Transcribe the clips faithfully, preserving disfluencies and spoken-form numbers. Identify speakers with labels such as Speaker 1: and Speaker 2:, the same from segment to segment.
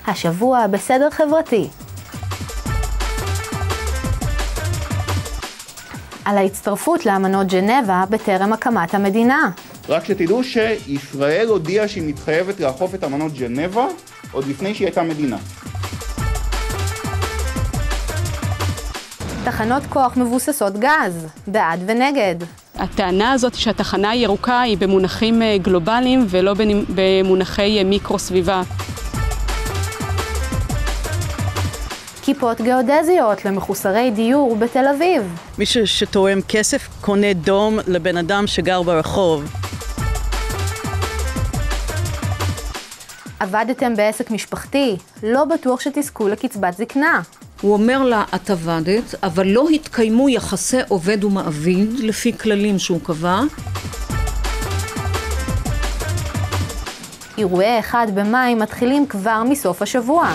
Speaker 1: השבוע בסדר חברתי. על ההצטרפות לאמנות ג'נבה בטרם הקמת המדינה.
Speaker 2: רק שתדעו שישראל הודיעה שהיא מתחייבת לאכוף את אמנות ג'נבה עוד לפני שהיא הייתה מדינה.
Speaker 1: תחנות כוח מבוססות גז, בעד ונגד.
Speaker 3: הטענה הזאת שהתחנה הירוקה היא במונחים גלובליים ולא במונחי מיקרו-סביבה.
Speaker 1: כיפות גיאודזיות למחוסרי דיור בתל אביב.
Speaker 4: מי שתורם כסף קונה דום לבן אדם שגר ברחוב.
Speaker 1: עבדתם בעסק משפחתי, לא בטוח שתזכו לקצבת זקנה.
Speaker 5: הוא אומר לה, את עבדת, אבל לא התקיימו יחסי עובד ומעביד לפי כללים שהוא קבע.
Speaker 1: אירועי אחד במאי מתחילים כבר מסוף השבוע.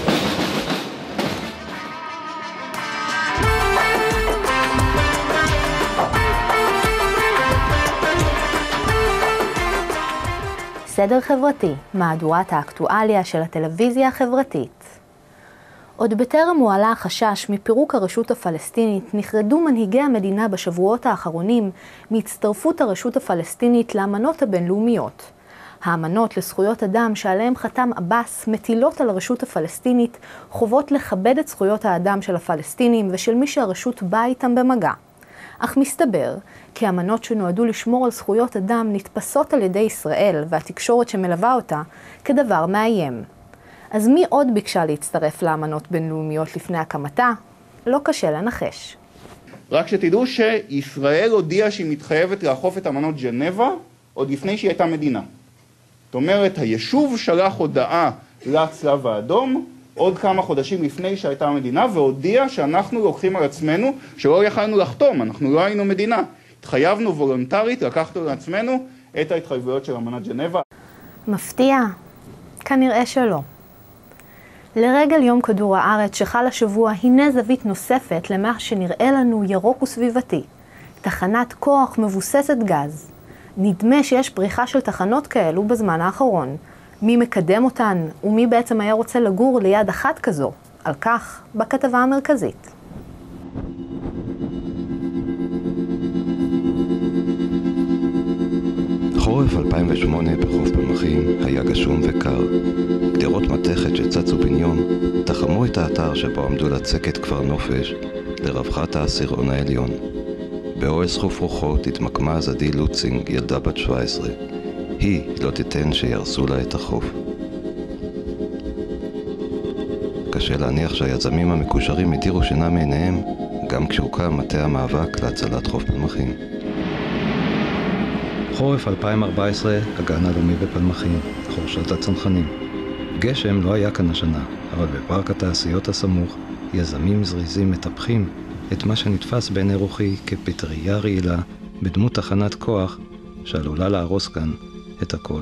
Speaker 1: סדר חברתי, מהדורת האקטואליה של הטלוויזיה החברתית. עוד בטרם הועלה החשש מפירוק הרשות הפלסטינית, נחרדו מנהיגי המדינה בשבועות האחרונים מהצטרפות הרשות הפלסטינית לאמנות הבינלאומיות. האמנות לזכויות אדם שעליהם חתם עבאס מטילות על הרשות הפלסטינית חובות לכבד את זכויות האדם של הפלסטינים ושל מי שהרשות באה איתם במגע. אך מסתבר כי אמנות שנועדו לשמור על זכויות אדם נתפסות על ידי ישראל והתקשורת שמלווה אותה כדבר מאיים. אז מי עוד ביקשה להצטרף לאמנות בינלאומיות לפני הקמתה? לא קשה לנחש.
Speaker 2: רק שתדעו שישראל הודיעה שהיא מתחייבת לאכוף את אמנות ג'נבה עוד לפני שהיא הייתה מדינה. זאת אומרת, היישוב שלח הודעה לצלב האדום עוד כמה חודשים לפני שהייתה המדינה, והודיע שאנחנו לוקחים על עצמנו שלא יכולנו לחתום, אנחנו לא היינו מדינה. התחייבנו וולונטרית, לקחנו לעצמנו את ההתחייבויות של אמנת ג'נבה.
Speaker 1: מפתיע? כנראה שלא. לרגל יום כדור הארץ שחל השבוע, הנה זווית נוספת למה שנראה לנו ירוק וסביבתי. תחנת כוח מבוססת גז. נדמה שיש פריחה של תחנות כאלו בזמן האחרון. מי מקדם אותן ומי בעצם היה רוצה לגור ליד אחת כזו? על כך בכתבה המרכזית.
Speaker 6: חורף אלפיים ושמונה בחוף פלמחים היה גשום וקר. גדרות מתכת שצצו בניון תחמו את האתר שבו עמדו לצקת כפר נופש לרווחת העשירון העליון. באוהל סחוף רוחות התמקמה אז עדי לוצינג, ילדה בת שבע עשרה. היא לא תיתן שירסו לה את החוף. קשה להניח שהיזמים המקושרים הדירו שינה מעיניהם גם כשהוקם מטה המאבק להצלת חוף פלמחים.
Speaker 7: חורף אלפיים וארבע עשרה, הגן הלאומי בפלמחים, חורשת הצנחנים. גשם לא היה כאן השנה, אבל בפארק התעשיות הסמוך, יזמים זריזים מטפחים את מה שנתפס בעיני רוחי כפטריה רעילה בדמות תחנת כוח שעלולה להרוס כאן את הכל.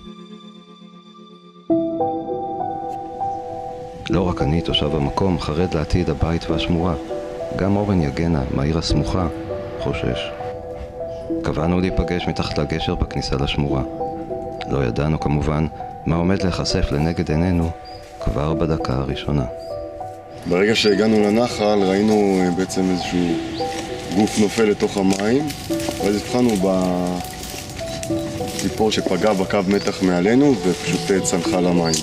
Speaker 6: לא רק אני, תושב המקום, חרד לעתיד הבית והשמורה. גם אורן יגנה, מהעיר הסמוכה, חושש. קבענו להיפגש מתחת לגשר בכניסה לשמורה. לא ידענו כמובן מה עומד להיחשף לנגד עינינו כבר בדקה הראשונה.
Speaker 8: ברגע שהגענו לנחל ראינו בעצם איזשהו גוף נופל לתוך המים, ואז הבחנו בציפור שפגע בקו מתח מעלינו ופשוט צנחה למים.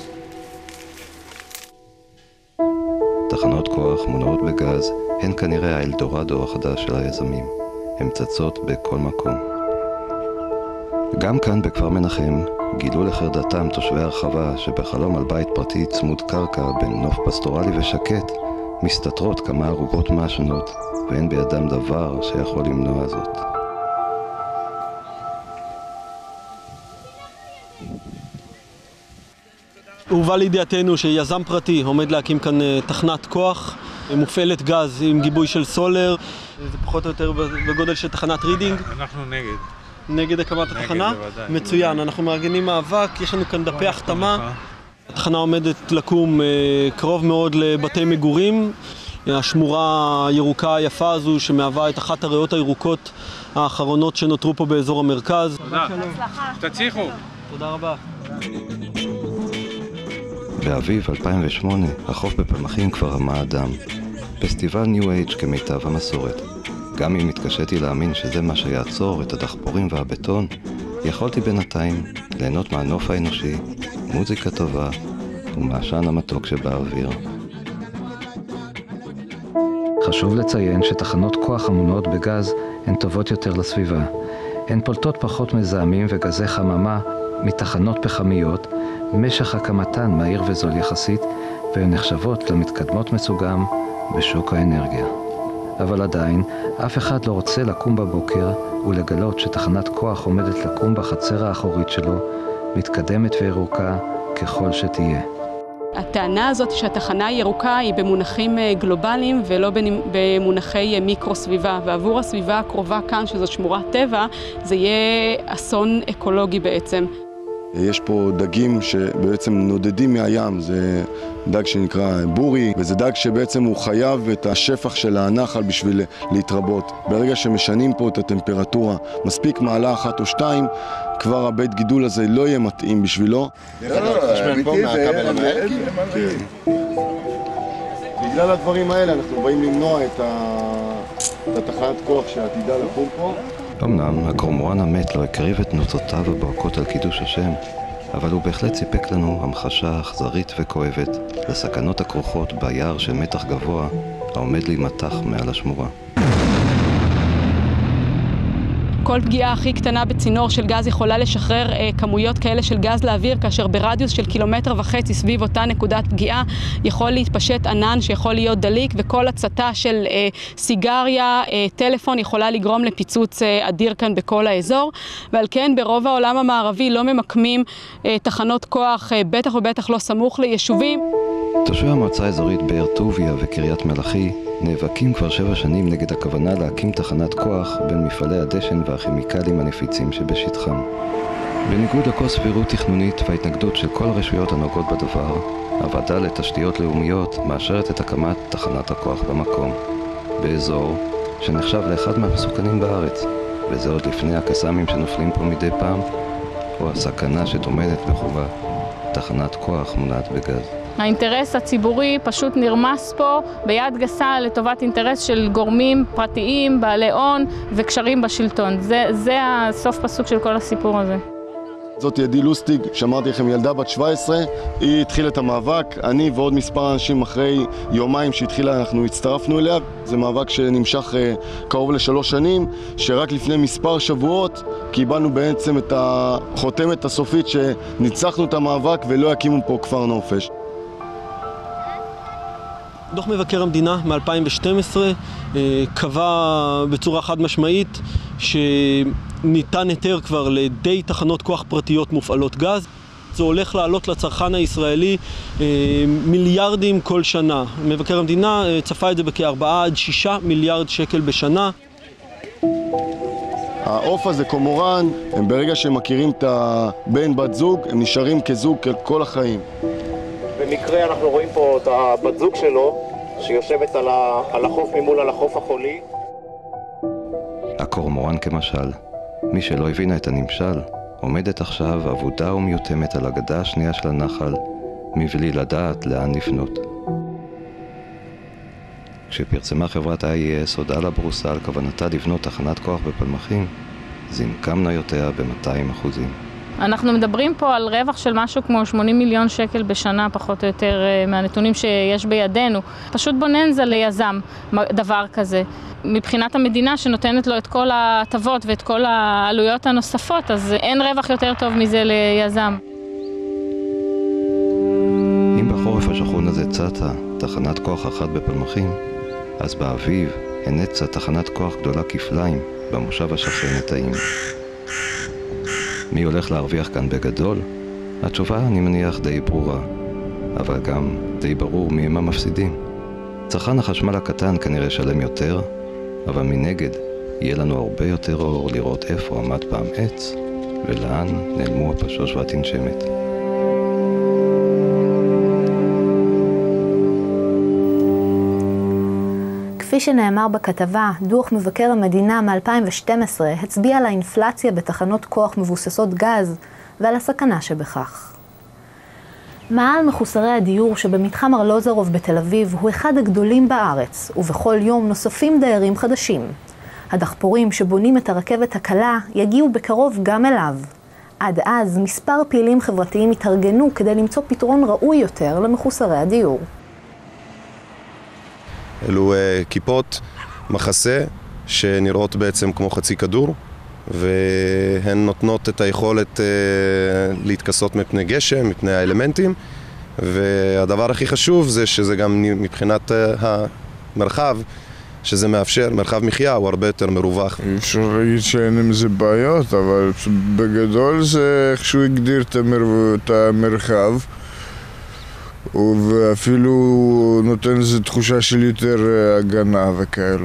Speaker 6: תחנות כוח מונעות בגז הן כנראה האלדורדו החדש של היזמים. הן צצות בכל מקום. גם כאן בכפר מנחם גילו לחרדתם תושבי הרחבה שבחלום על בית פרטי צמוד קרקע בין נוף פסטורלי ושקט מסתתרות כמה ערובות מעשנות ואין בידם דבר שיכול למנוע זאת.
Speaker 9: הובא לידיעתנו שיזם פרטי עומד להקים כאן תחנת כוח מופעלת גז עם גיבוי של סולר. זה פחות או יותר בגודל של תחנת רידינג.
Speaker 10: אנחנו נגד.
Speaker 9: נגד הקמת התחנה? מצוין, אנחנו מארגנים מאבק, יש לנו כאן דפי החתמה. התחנה עומדת לקום קרוב מאוד לבתי מגורים. השמורה הירוקה היפה הזו שמהווה את אחת הריאות הירוקות האחרונות שנותרו פה באזור המרכז.
Speaker 10: תודה. תצליחו.
Speaker 9: תודה רבה.
Speaker 6: באביב אלפיים ושמונה החוף בפלמחים כבר רמה אדם. פסטיבל ניו אייג' כמיטב המסורת. גם אם התקשיתי להאמין שזה מה שיעצור את הדחפורים והבטון, יכולתי בינתיים ליהנות מהנוף האנושי, מוזיקה טובה ומעשן המתוק שבאוויר.
Speaker 7: חשוב לציין שתחנות כוח המונעות בגז הן טובות יותר לסביבה. הן פולטות פחות מזהמים וגזי חממה מתחנות פחמיות, משך הקמתן מהיר וזול יחסית, והן נחשבות למתקדמות מסוגם בשוק האנרגיה. אבל עדיין, אף אחד לא רוצה לקום בבוקר ולגלות שתחנת כוח עומדת לקום בחצר האחורית שלו, מתקדמת וירוקה ככל שתהיה.
Speaker 3: הטענה הזאת שהתחנה הירוקה היא במונחים גלובליים ולא במונחי מיקרו-סביבה, ועבור הסביבה הקרובה כאן, שזאת שמורת טבע, זה יהיה אסון אקולוגי בעצם.
Speaker 8: יש פה דגים שבעצם נודדים מהים, זה דג שנקרא בורי, וזה דג שבעצם הוא חייב את השפח של הנחל בשביל להתרבות. ברגע שמשנים פה את הטמפרטורה, מספיק מעלה אחת או שתיים, כבר הבית גידול הזה לא יהיה מתאים בשבילו. בגלל הדברים האלה אנחנו באים למנוע את התחנת כוח שעתידה לקום פה.
Speaker 6: אמנם הקורמורן המת לא הקריב את נוצותיו הבוהקות על קידוש השם, אבל הוא בהחלט סיפק לנו המחשה אכזרית וכואבת לסכנות הכרוכות ביער של מתח גבוה העומד להימתח מעל השמורה.
Speaker 3: כל פגיעה הכי קטנה בצינור של גז יכולה לשחרר אה, כמויות כאלה של גז לאוויר, כאשר ברדיוס של קילומטר וחצי סביב אותה נקודת פגיעה יכול להתפשט ענן שיכול להיות דליק, וכל הצתה של אה, סיגריה, אה, טלפון יכולה לגרום לפיצוץ אה, אדיר כאן בכל האזור. ועל כן ברוב העולם המערבי לא ממקמים אה, תחנות כוח, אה, בטח ובטח לא סמוך ליישובים.
Speaker 6: תושבי המועצה האזורית באר טוביה וקריית מלאכי נאבקים כבר שבע שנים נגד הכוונה להקים תחנת כוח בין מפעלי הדשן והכימיקלים הנפיצים שבשטחם. בניגוד לכל סבירות תכנונית וההתנגדות של כל הרשויות הנוגעות בדבר, הוועדה לתשתיות לאומיות מאשרת את הקמת תחנת הכוח במקום, באזור שנחשב לאחד מהמסוכנים בארץ, וזה עוד לפני הקסאמים שנופלים פה מדי פעם, או הסכנה שטומנת בחובה תחנת כוח מונעת בגז.
Speaker 10: האינטרס הציבורי פשוט נרמס פה ביד גסה לטובת אינטרס של גורמים פרטיים, בעלי הון וקשרים בשלטון. זה, זה הסוף פסוק של כל הסיפור הזה.
Speaker 8: זאת ידי לוסטיג, שאמרתי לכם, ילדה בת שבע עשרה, היא התחילה את המאבק, אני ועוד מספר אנשים אחרי יומיים שהתחילה, אנחנו הצטרפנו אליה. זה מאבק שנמשך קרוב לשלוש שנים, שרק לפני מספר שבועות קיבלנו בעצם את החותמת הסופית שניצחנו את המאבק ולא יקימו פה כפר נופש.
Speaker 9: דוח מבקר המדינה מ-אלפיים ושתים עשרה קבע בצורה חד משמעית שניתן היתר כבר לדי תחנות כוח פרטיות מופעלות גז. זה הולך לעלות לצרכן הישראלי מיליארדים כל שנה. מבקר המדינה צפה את זה בכ-ארבעה עד שישה מיליארד שקל בשנה.
Speaker 8: העוף הזה קומורן, הם ברגע שהם מכירים את הבן בת זוג, הם נשארים כזוג כל החיים.
Speaker 11: במקרה אנחנו רואים פה את הבת זוג שלו, שיושבת על, ה... על החוף ממול על החוף החולי.
Speaker 6: הקורמורן כמשל, מי שלא הבינה את הנמשל, עומדת עכשיו עבודה ומיותמת על הגדה השנייה של הנחל, מבלי לדעת לאן לפנות. כשפרסמה חברת איי אי אס הודעה לבורסה על כוונתה לבנות תחנת כוח בפלמחים, זינקה מניותיה ב-מאתיים אחוזים.
Speaker 10: אנחנו מדברים פה על רווח של משהו כמו שמונים מיליון שקל בשנה, פחות או יותר, מהנתונים שיש בידינו. פשוט בוננזה ליזם דבר כזה. מבחינת המדינה שנותנת לו את כל ההטבות ואת כל העלויות הנוספות, אז אין רווח יותר טוב מזה ליזם.
Speaker 6: אם בחורף השחון הזה צצה תחנת כוח אחת בפלמחים, אז באביב הנצה תחנת כוח גדולה כפליים במושב השכן נטעים. מי הולך להרוויח כאן בגדול? התשובה, אני מניח, די ברורה, אבל גם די ברור מי הם המפסידים. צרכן החשמל הקטן כנראה שלם יותר, אבל מנגד יהיה לנו הרבה יותר אור לראות איפה עמד פעם עץ ולאן נעלמו הפשוש והתנשמת.
Speaker 1: כפי שנאמר בכתבה, דוח מבקר המדינה מ-אלפיים ושתים עשרה הצביע על האינפלציה בתחנות כוח מבוססות גז ועל הסכנה שבכך. מאהל מחוסרי הדיור שבמתחם ארלוזורוב בתל אביב הוא אחד הגדולים בארץ, ובכל יום נוספים דיירים חדשים. הדחפורים שבונים את הרכבת הקלה יגיעו בקרוב גם אליו. עד אז מספר פעילים חברתיים התארגנו כדי למצוא פתרון ראוי יותר למחוסרי הדיור.
Speaker 12: אלו uh, כיפות מחסה שנראות בעצם כמו חצי כדור, והן נותנות את היכולת uh, להתכסות מפני גשם, מפני האלמנטים, והדבר הכי חשוב זה שזה גם מבחינת uh, המרחב, שזה מאפשר, מרחב מחיה הוא הרבה יותר מרווח.
Speaker 13: אי אפשר להגיד שאין עם זה בעיות, אבל בגדול זה איכשהו הגדיר את, המר... את המרחב, ואפילו נותן איזו תחושה של יותר הגנה וכאלו.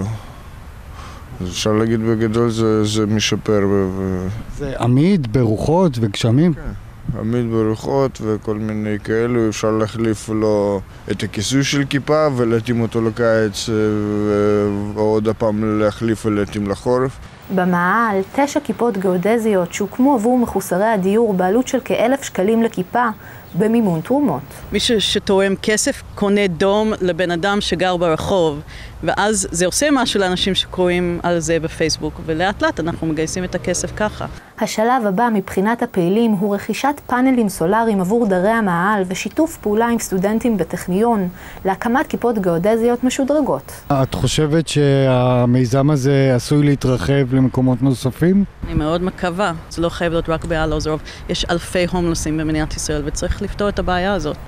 Speaker 13: אז אפשר להגיד בגדול זה, זה משפר. ו...
Speaker 14: זה עמיד ברוחות וגשמים?
Speaker 13: כן. עמיד ברוחות וכל מיני כאלו, אפשר להחליף לו את הכיסוי של כיפה ולהתאים אותו לקיץ ועוד הפעם להחליף ולהתאים לחורף.
Speaker 1: במאהל תשע כיפות גיאודזיות שהוקמו עבור מחוסרי הדיור בעלות של כאלף שקלים לכיפה במימון תרומות.
Speaker 4: מי שתורם כסף קונה דום לבן אדם שגר ברחוב, ואז זה עושה משהו לאנשים שקוראים על זה בפייסבוק, ולאט לאט אנחנו מגייסים את הכסף ככה.
Speaker 1: השלב הבא מבחינת הפעילים הוא רכישת פאנלים סולאריים עבור דרי המאהל ושיתוף פעולה עם סטודנטים בטכניון להקמת כיפות גיאודזיות משודרגות.
Speaker 14: את חושבת שהמיזם הזה עשוי להתרחב למקומות נוספים?
Speaker 4: אני מאוד מקווה. זה לא חייב להיות רק בארלוזורוב. יש אלפי הומלסים במדינת ישראל וצריך לפתור את הבעיה הזאת.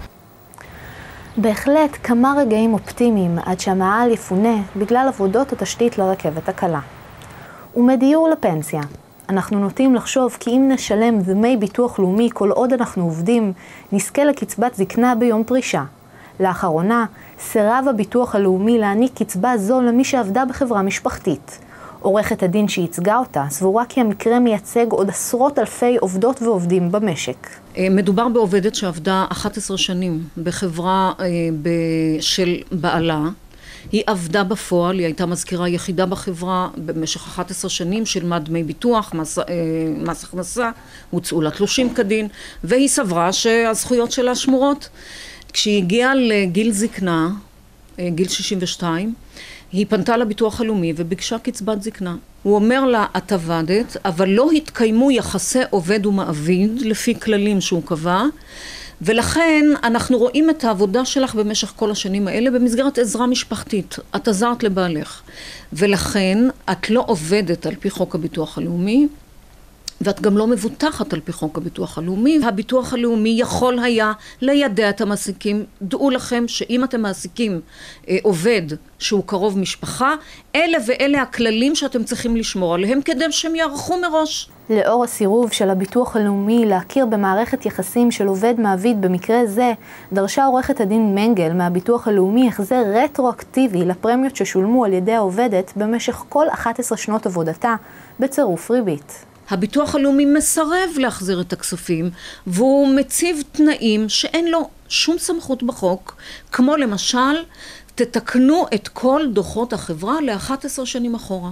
Speaker 1: בהחלט כמה רגעים אופטימיים עד שהמאהל יפונה בגלל עבודות התשתית לרכבת הקלה. ומדיור לפנסיה. אנחנו נוטים לחשוב כי אם נשלם דמי ביטוח לאומי כל עוד אנחנו עובדים, נזכה לקצבת זקנה ביום פרישה. לאחרונה, סירב הביטוח הלאומי להעניק קצבה זו למי שעבדה בחברה משפחתית. עורכת הדין שהצגה אותה סבורה כי המקרה מייצג עוד עשרות אלפי עובדות ועובדים במשק.
Speaker 5: מדובר בעובדת שעבדה אחת עשרה שנים בחברה של בעלה. היא עבדה בפועל, היא הייתה מזכירה יחידה בחברה במשך אחת עשרה שנים, שילמה דמי ביטוח, מס, מס הכנסה, הוצאו לה תלושים כדין, והיא סברה שהזכויות שלה שמורות. כשהיא הגיעה לגיל זקנה, גיל שישים ושתיים, היא פנתה לביטוח הלאומי וביקשה קצבת זקנה. הוא אומר לה, את עבדת, אבל לא התקיימו יחסי עובד ומעביד לפי כללים שהוא קבע, ולכן אנחנו רואים את העבודה שלך במשך כל השנים האלה במסגרת עזרה משפחתית. את עזרת לבעלך, ולכן את לא עובדת על פי חוק הביטוח הלאומי, ואת גם לא מבוטחת על פי חוק הביטוח הלאומי. הביטוח הלאומי יכול היה לידע את המעסיקים. דעו לכם שאם אתם מעסיקים אה, עובד שהוא קרוב משפחה, אלה ואלה הכללים שאתם צריכים לשמור עליהם כדי שהם יערכו מראש.
Speaker 1: לאור הסירוב של הביטוח הלאומי להכיר במערכת יחסים של עובד מעביד במקרה זה, דרשה עורכת הדין מנגל מהביטוח הלאומי החזר רטרואקטיבי לפרמיות ששולמו על ידי העובדת במשך כל אחת עשרה שנות עבודתה בצירוף ריבית.
Speaker 5: הביטוח הלאומי מסרב להחזיר את הכספים, והוא מציב תנאים שאין לו שום סמכות בחוק, כמו למשל, תתקנו את כל דוחות החברה ל-אחת עשרה שנים אחורה.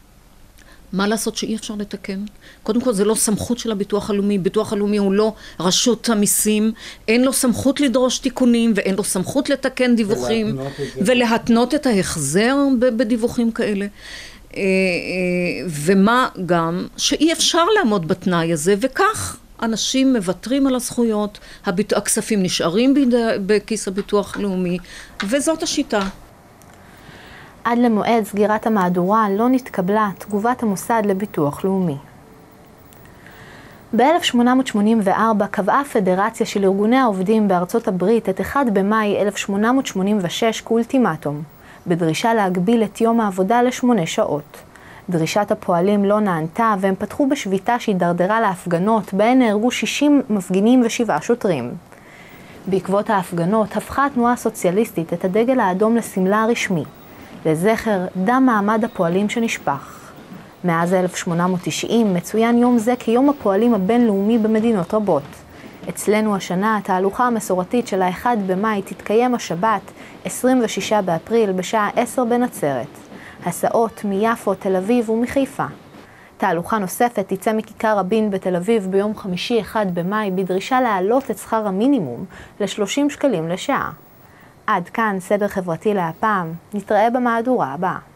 Speaker 5: מה לעשות שאי אפשר לתקן? קודם כל, זה לא סמכות של הביטוח הלאומי. ביטוח הלאומי הוא לא רשות המיסים, אין לו סמכות לדרוש תיקונים, ואין לו סמכות לתקן דיווחים, ולהתנות את ההחזר בדיווחים כאלה. ומה גם שאי אפשר לעמוד בתנאי הזה, וכך אנשים מבטרים על הזכויות, הכספים נשארים בכיס הביטוח הלאומי, וזאת השיטה.
Speaker 1: עד למועד סגירת המהדורה לא נתקבלה תגובת המוסד לביטוח לאומי. ב-אלף שמונה מאות שמונים וארבע קבעה פדרציה של ארגוני העובדים בארצות הברית את אחד במאי אלף שמונה מאות שמונים ושש כאולטימטום, בדרישה להגביל את יום העבודה לשמונה שעות. דרישת הפועלים לא נענתה והם פתחו בשביתה שהידרדרה להפגנות, בהן נהרגו שישים מפגינים ושבעה שוטרים. בעקבות ההפגנות הפכה התנועה הסוציאליסטית את הדגל האדום לסמלה הרשמי, לזכר דם מעמד הפועלים שנשפך. מאז אלף שמונה מאות תשעים מצוין יום זה כיום הפועלים הבינלאומי במדינות רבות. אצלנו השנה התהלוכה המסורתית של האחד במאי תתקיים השבת עשרים ושישה באפריל בשעה עשר בנצרת. הסעות מיפו, תל אביב ומחיפה. תהלוכה נוספת תצא מכיכר רבין בתל אביב ביום חמישי אחד במאי בדרישה להעלות את שכר המינימום ל-שלושים שקלים לשעה. עד כאן סדר חברתי להפעם, נתראה במהדורה הבאה.